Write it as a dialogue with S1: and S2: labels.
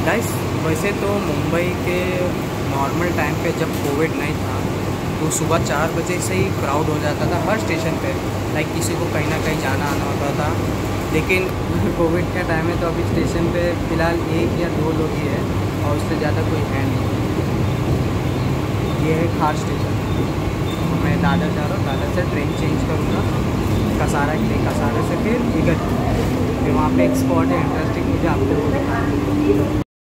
S1: Guys, वैसे तो मुंबई के नॉर्मल टाइम पे जब कोविड नहीं था तो सुबह 4 बजे से ही क्राउड हो जाता था हर स्टेशन पे। लाइक किसी को कहीं ना कहीं जाना आना होता था। लेकिन कोविड का टाइम है तो अभी स्टेशन पे फ़िलहाल 1 या 2 लोग ही है और उससे ज़्यादा कोई है नहीं। ये है खार स्टेशन। तो मैं दादर जा रहा हूँ, दादर से ट्रेन चेंज करूँगा कसारा के लिए, कसारा से फिर इगत। फिर वहाँ पे एक स्पॉट है इंटरेस्टिंग, मुझे आपको वो दिखाना है।